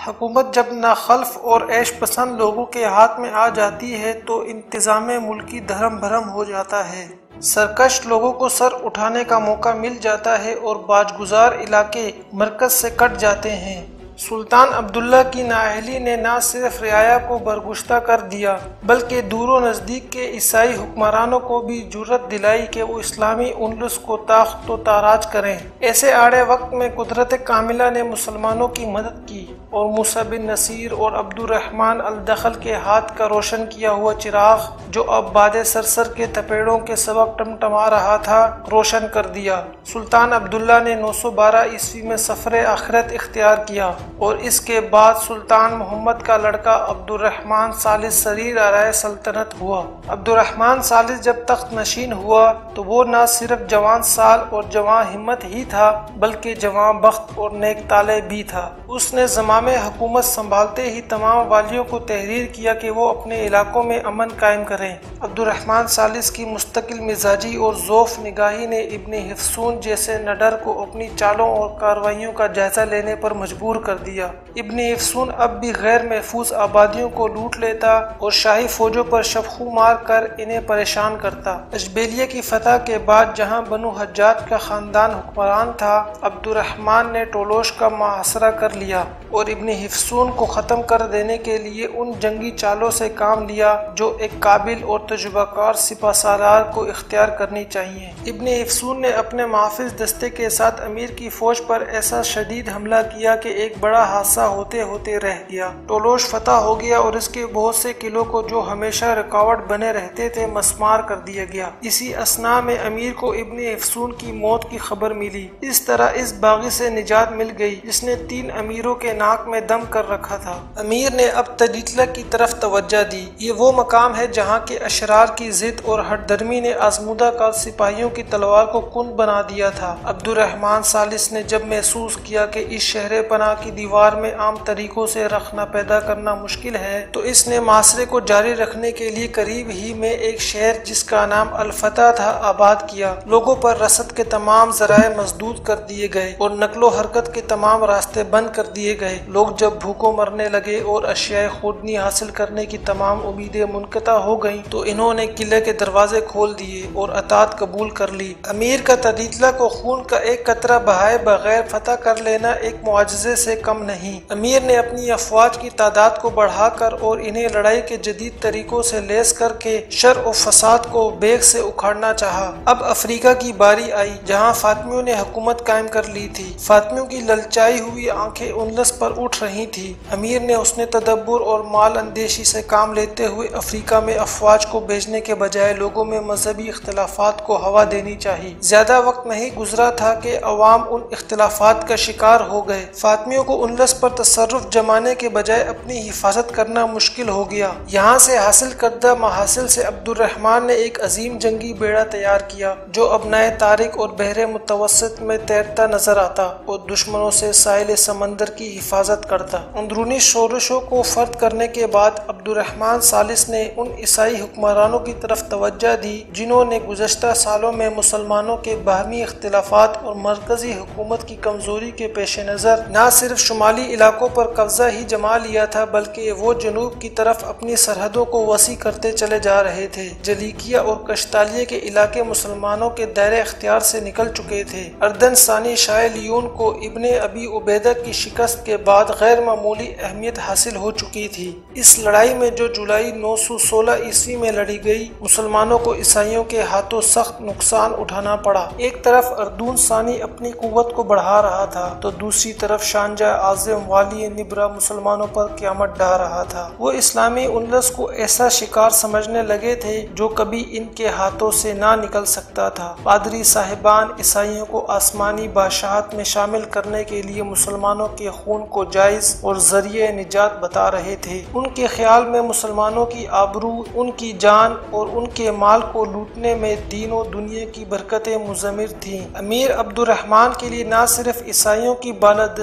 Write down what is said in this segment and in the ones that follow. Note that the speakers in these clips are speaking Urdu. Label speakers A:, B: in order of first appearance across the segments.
A: حکومت جب ناخلف اور عیش پسند لوگوں کے ہاتھ میں آ جاتی ہے تو انتظام ملکی دھرم بھرم ہو جاتا ہے۔ سرکش لوگوں کو سر اٹھانے کا موقع مل جاتا ہے اور باجگزار علاقے مرکز سے کٹ جاتے ہیں۔ سلطان عبداللہ کی نااہلی نے نہ صرف رعایا کو برگشتہ کر دیا بلکہ دور و نزدیک کے عیسائی حکمرانوں کو بھی جرأت دلائی کہ وہ اسلامی اندلس کو تاخت و تاراج کریں۔ ایسے آڑے وقت میں قدرت کاملہ نے مسلمانوں کی مدد کی اور موسیٰ بن نصیر اور عبد الرحمن الدخل کے ہاتھ کا روشن کیا ہوا چراغ جو اب باد سرسر کے تپیڑوں کے سبب ٹمٹما رہا تھا روشن کر دیا۔ سلطان عبداللہ نے 912 عیسوی میں سفر آخرت اختیار کیا اور اس کے بعد سلطان محمد کا لڑکا عبد الرحمن ثالث سریر آرائے سلطنت ہوا۔ عبد الرحمن ثالث جب تخت نشین ہوا تو وہ نہ صرف جوان سال اور جوان ہمت ہی تھا بلکہ جوان بخت اور نیک طالع بھی تھا۔ اس نے زمام حکومت سنبھالتے ہی تمام والیوں کو تحریر کیا کہ وہ اپنے علاقوں میں امن قائم کریں۔ عبد الرحمن ثالث کی مستقل مزاجی اور ذوف نگاہی نے ابن حفصون جیسے نڈر کو اپنی چالوں اور کارروائیوں کا جائزہ لینے پر مجبور کر دیا۔ ابن حفصون اب بھی غیر محفوظ آبادیوں کو لوٹ لیتا اور شاہی فوجوں پر شفخو مار کر انہیں پریشان کرتا۔ اشبیلیہ کی فتح کے بعد جہاں بنو حجاج کا خاندان حکمران تھا، عبد الرحمن نے ٹولوش کا محاصرہ کر لیا اور ابن حفصون کو ختم کر دینے کے لیے ان جنگی چالوں سے کام لیا جو ایک قابل اور تجربہ کار سپہ سالار کو اختیار کرنی چاہیے۔ ابن حفصون نے اپنے محافظ دستے کے ساتھ امیر کی فوج پر ایسا شدید حملہ کیا کہ ایک بڑا حادثہ ہوتے ہوتے رہ گیا۔ ٹولوش فتح ہو گیا اور اس کے بہت سے قلعوں کو جو ہمیشہ رکاوٹ بنے رہتے تھے مسمار کر دیا گیا۔ اسی اثناء میں امیر کو ابن حفصون کی موت کی خبر ملی۔ اس طرح اس باغی سے نجات مل گئی جس نے 3 امیروں کے ناک میں دم کر رکھا تھا۔ امیر نے اب تجیتلہ کی طرف توجہ دی۔ یہ وہ مقام ہے جہاں کے اشرار کی ضد اور ہٹ درمی نے آزمودہ کار سپاہیوں کی تلوار کو کند بنا دیا تھا۔ عبد الرحمن ثالث نے جب محسوس کیا کہ اس شہر پناہ کی دیوار میں عام طریقوں سے رخنہ پیدا کرنا مشکل ہے تو اس نے محاصرے کو جاری رکھنے کے لیے قریب ہی میں ایک شہر جس کا نام الفتح تھا آباد کیا۔ لوگوں پر رسد کے تمام ذرائع مسدود کر دیے گئے اور نقل و حرکت کے تمام راستے بند کر دیے گئے۔ لوگ جب بھوکوں مرنے لگے اور اشیاء خوردنی حاصل کرنے کی تمام امیدیں منقطع ہو گئیں تو انہوں نے قلعے کے دروازے کھول دیے اور اطاعت قبول کر لی۔ امیر کا تجیتلہ کو خون کا ایک قطرہ بہائے بغیر فتح کر لینا ایک معجزے سے کم نہیں۔ امیر نے اپنی افواج کی تعداد کو بڑھا کر اور انہیں لڑائی کے جدید طریقوں سے لیس کر کے شر و فساد کو بیگ سے اکھاڑنا چاہا۔ اب افریقہ کی باری آئی جہاں فاطمیوں نے حکومت قائم کر لی تھی۔ فاطمیوں کی للچائی ہوئی آنکھیں اندلس پر اٹھ رہی تھی۔ امیر نے حسن تدبر اور مال اندیشی سے کام لیتے ہوئے افریقہ میں افواج کو بھیجنے کے بجائے لوگوں میں مذہبی اختلافات کو ہوا دینی چاہی۔ زیادہ وقت نہیں گزرا تھا کہ عوام ان اختلافات کا شکار ہو گئے۔ فاطمیوں کو اندلس پر تصرف جمانے کے بجائے اپنی حفاظت کرنا مشکل ہو گیا۔ یہاں سے حاصل کردہ محاصل سے عبد الرحمن نے ایک عظیم جنگی بیڑا تیار کیا جو اب نئے طارق اور بحر متوسط میں تیرتا نظر آتا اور دشمنوں سے ساحل سمندر کی حفاظت کرتا۔ اندرونی شورشوں کو فرد کرنے کے بعد عبد الرحمن ثالث نے ان عیسائی حکمرانوں کی طرف توجہ دی جنہوں نے گزشتہ سالوں میں مسلمانوں کے باہمی اختلافات اور مرکزی حکومت کی کمزوری کے پیش نظر نہ صرف شمالی علاقوں پر قبضہ ہی جما لیا تھا بلکہ وہ جنوب کی طرف اپنی سرحدوں کو وسیع کرتے چلے جا رہے تھے۔ جلیکیا اور کشتالیہ کے علاقے مسلمانوں کے دائرہ اختیار سے نکل چکے تھے۔ اردن ثانی شاہ لیون کو ابن ابی عبیدہ کی شکست کے بعد غیر معمولی اہمیت حاصل ہو چکی تھی۔ اس لڑائی میں جو جولائی 916 عیسوی میں لڑی گئی مسلمانوں کو عیسائیوں کے ہاتھوں سخت نقصان اٹھانا پڑا۔ ایک طرف اردون ثانی اپنی قوت کو بڑھا رہا تھا تو دوسری طرف شانجہ اعظم والی نبرہ مسلمانوں پر قیامت ڈھا رہا تھا۔ وہ اسلامی اندلس کو ایسا شکار سمجھنے لگے تھے جو کبھی ان کے ہاتھوں سے نہ نکل سکتا تھا۔ پادری صاحبان عیسائیوں کو آسمانی بادشاہت میں شامل کرنے کے لیے مسلمانوں کے خون کو جائز اور ذریعہ نجات بتا رہے تھے۔ ان کے خیال میں مسلمانوں کی آبرو، ان کی جان اور ان کے مال کو لوٹنے میں دین و دنیا کی برکتیں مضمر تھیں۔ امیر عبد الرحمن کے لیے نہ صرف عیسائیوں کی بالادستی کو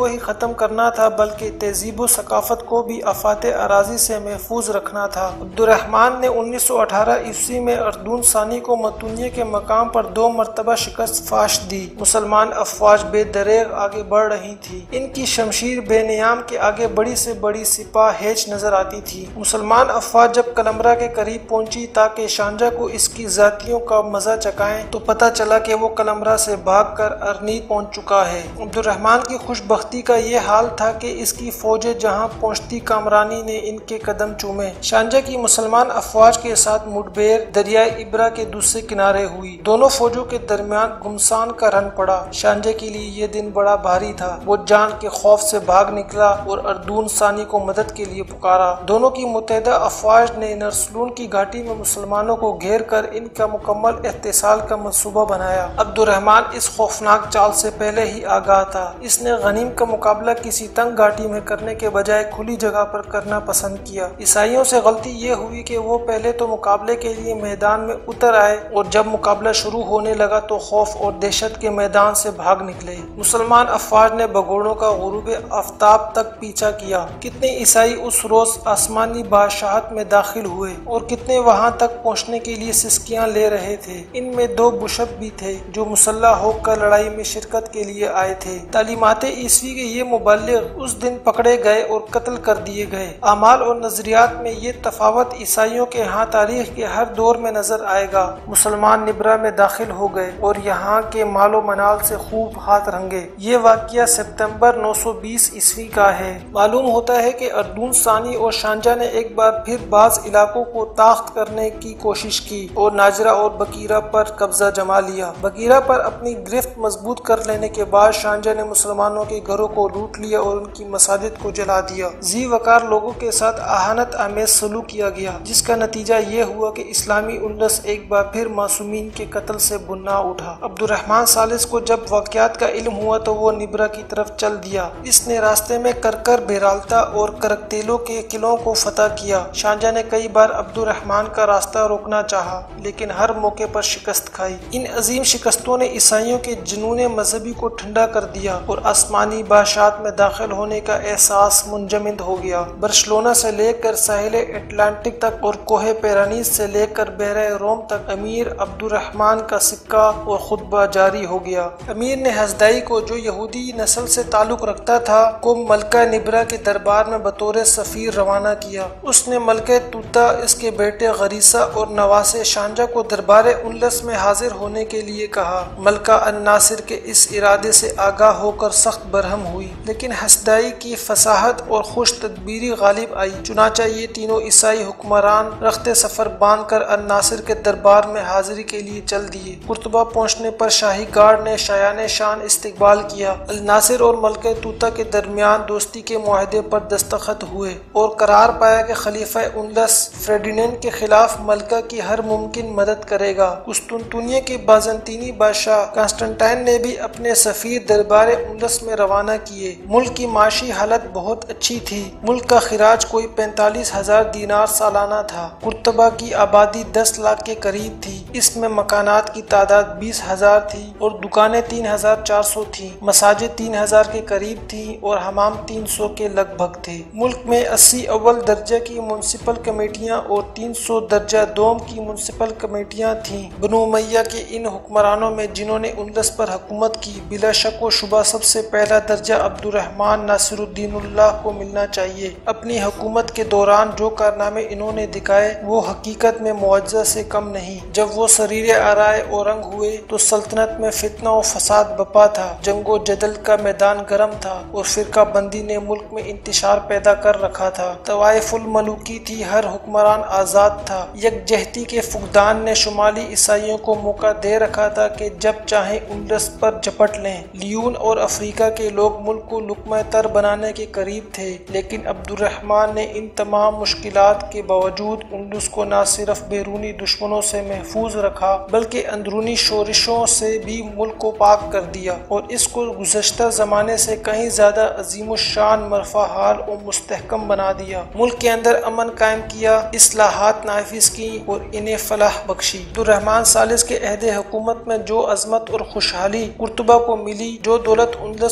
A: وہ ہی ختم کرنا تھا بلکہ تہذیب و ثقافت کو بھی آفات اراضی سے محفوظ رکھنا تھا۔ عبد الرحمن نے 1918 عیسوی میں اردون ثانی کو متونیہ کے مقام پر 2 مرتبہ شکست فاش دی۔ مسلمان افواج بے دریغ آگے بڑھ رہی تھی۔ ان کی شمشیر بے نیام کے آگے بڑی سے بڑی سپاہ ہیچ نظر آتی تھی۔ مسلمان افواج جب کلمرہ کے قریب پہنچی تاکہ شانجہ کو اس کی ذاتیوں کا مزہ چکھائیں تو پتہ چلا کہ وہ کلمرہ سے بھاگ کر ارنیت پہنچ چکا ہے۔ عبد الرحمن کی خوش بختی کا یہ حال تھا کہ اس کی فوجیں جہاں پہنچتی کامرانی نے ان کے قدم چومے۔ شانجہ کی مسلمان افواج کے ساتھ مڈبیر دریائے ابرا کے دوسرے کنارے ہوئی۔ دونوں فوجوں کے درمیان گمسان کا رن پڑا۔ شانجہ کے لیے یہ دن بڑا بھاری تھا۔ وہ جان کے خوف سے بھاگ نکلا اور اردون ثانی کو مدد کے لیے پکارا۔ دونوں کی متحدہ افواج نے نرسلون کی گھاٹی میں مسلمانوں کو گھیر کر ان کا مکمل احتصال کا منصوبہ بنایا۔ عبد الرحمن اس خوفناک چال سے پہلے ہی آگاہ تھا۔ اس نے غنیم کا مقابلہ کسی تنگ گھاٹی میں کرنے کے بجائے کھلی جگہ پر کرنا پسند کیا۔ عیسائیوں سے غلطی یہ ہوئی کہ وہ پہلے تو مقابلے کے لیے میدان میں اتر آئے اور جب مقابلہ شروع ہونے لگا تو خوف اور دہشت کے میدان سے بھاگ نکلے۔ مسلمان افواج نے بگوڑوں کا غروب آفتاب تک پیچھا کیا۔ کتنے عیسائی اس روز آسمانی بادشاہت میں داخل ہوئے اور کتنے وہاں تک پہنچنے کے لیے سسکیاں لے رہے تھے۔ ان میں 2 بشپ بھی تھے جو مسلح ہو کر لڑائی میں شرکت کے لیے آئے تھے۔ تعلیمات عیسوی کے یہ مبلغ اس دن پکڑے گئے اور قتل کر دیے گئے۔ اعمال اور نظریات میں یہ تفاوت عیسائیوں کے ہاں تاریخ کے ہر دور میں نظر آئے گا۔ مسلمان نبرا میں داخل ہو گئے اور یہاں کے مال و منال سے خوب ہاتھ رنگے۔ یہ واقعہ ستمبر 920 عیسوی کا ہے۔ معلوم ہوتا ہے کہ اردون ثانی اور شانجہ نے ایک بار پھر بعض علاقوں کو طاقت کرنے کی کوشش کی اور ناجرہ اور بکیرہ پر قبضہ جما لیا۔ بکیرہ پر اپنی گرفت مضبوط کر لینے کے بعد شانجہ نے مسلمانوں کے گھروں کو لوٹ لیا اور ان کی مساجد کو جلا دیا۔ ذی وقار لوگوں کے ساتھ اہانت آمیز سلوک کیا گیا جس کا نتیجہ یہ ہوا کہ اسلامی اندلس ایک بار پھر معصومین کے قتل سے بنا اٹھا۔ عبد الرحمن ثالث کو جب واقعات کا علم ہوا تو وہ نبرا کی طرف چل دیا۔ اس نے راستے میں کرکر، بیرالتا اور کرکتیلو کے قلعوں کو فتح کیا۔ شانجہ نے کئی بار عبد الرحمن کا راستہ روکنا چاہا لیکن ہر موقع پر شکست کھائی۔ ان عظیم شکستوں نے عیسائیوں کے جنون مذہبی کو ٹھنڈا کر دیا اور آسمانی بادشاہت میں داخل ہونے کا احساس منجمد ہو گیا۔ برشلونہ سے لے کر ساحل اٹلانٹک تک اور کوہ پیرانیز سے لے کر بحیرہ روم تک امیر عبد الرحمن کا سکہ اور خطبہ جاری ہو گیا۔ امیر نے حسدائی کو جو یہودی نسل سے تعلق رکھتا تھا کو ملکہ نبرا کے دربار میں بطور سفیر روانہ کیا۔ اس نے ملکہ توتا، اس کے بیٹے غریسہ اور نواسے شانجہ کو دربار اندلس میں حاضر ہونے کے لیے کہا۔ ملکہ الناصر کے اس ارادے سے آگاہ ہو کر سخت برہم ہوئی لیکن حسدائی کی فصاحت اور خوش تدبیری غالب آئی۔ چنانچہ یہ تینوں عیسائی حکمران رخت سفر باندھ کر الناصر کے دربار میں حاضری کے لیے چل دیے۔ قرطبہ پہنچنے پر شاہی گارڈ نے شایان شان استقبال کیا۔ الناصر اور ملکہ توتا کے درمیان دوستی کے معاہدے پر دستخط ہوئے اور قرار پایا کہ خلیفہ اندلس فریڈینڈ کے خلاف ملکہ کی ہر ممکن مدد کرے گا۔ قسطنطنیہ کے بازنطینی بادشاہ کانسٹنٹائن نے بھی اپنے سفیر دربار اندلس میں روانہ کیے۔ ملک کی معاشی حالت بہت اچھی تھی۔ ملک کا خراج کوئی 45,000 دینار سالانہ تھا۔ قرطبہ کی آبادی 10 لاکھ کے قریب تھی۔ اس میں مکانات کی تعداد 20,000 تھی اور دکانیں 3,400 تھیں۔ مساجد 3,000 کے قریب تھیں اور حمام 300 کے لگ بھگ تھے۔ ملک میں 80 اول درجے کی میونسپل کمیٹیاں اور 300 درجہ دوم کی میونسپل کمیٹیاں تھیں۔ بنو امیہ کے ان حکمرانوں میں جنہوں نے اندلس پر حکومت کی بلا شک و شبہ سب سے پہلا درجہ عبد الرحمن ناصر الدین اللہ کو ملنا چاہیے۔ اپنی حکومت کے دوران جو کارنامے انہوں نے دکھائے وہ حقیقت میں معجزہ سے کم نہیں۔ جب وہ سریر آرائے اورنگ ہوئے تو سلطنت میں فتنہ و فساد بپا تھا، جنگ و جدل کا میدان گرم تھا اور فرقہ بندی نے ملک میں انتشار پیدا کر رکھا تھا۔ طوائف الملوکی تھی، ہر حکمران آزاد تھا۔ یکجہتی کے فقدان نے شمالی عیسائیوں کو موقع دے رکھا تھا کہ جب چاہیں اندلس پر جھپٹ لیں۔ لیون اور افریقہ کے لوگ ملک کو لقمہ تر بنانے کے قریب تھے لیکن عبد الرحمن نے ان تمام مشکلات کے باوجود اندلس کو نہ صرف بیرونی دشمنوں سے محفوظ رکھا بلکہ اندرونی شورشوں سے بھی ملک کو پاک کر دیا اور اس کو گزشتہ زمانے سے کہیں زیادہ عظیم الشان، مرفوع حال اور مستحکم بنا دیا۔ ملک کے اندر امن قائم کیا، اصلاحات نافذ کی اور انہیں فلاح بخشی۔ عبد الرحمن ثالث کے عہد حکومت میں جو عظمت اور خوشحالی قرطبہ کو ملی، جو دولت اندلس کو میسر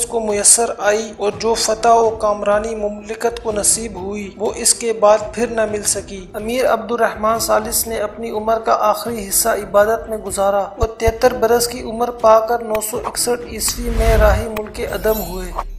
A: میسر آئی اور جو فتح و کامرانی مملکت کو نصیب ہوئی وہ اس کے بعد پھر نہ مل سکی۔ امیر عبد الرحمن ثالث نے اپنی عمر کا آخری حصہ عبادت میں گزارا اور 73 برس کی عمر پا کر 961 عیسوی میں راہ ملک عدم ہوئے۔